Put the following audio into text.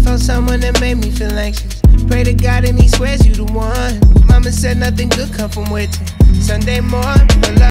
found someone that made me feel anxious. Pray to God and he swears you the one. Mama said nothing good come from waiting. Sunday morning,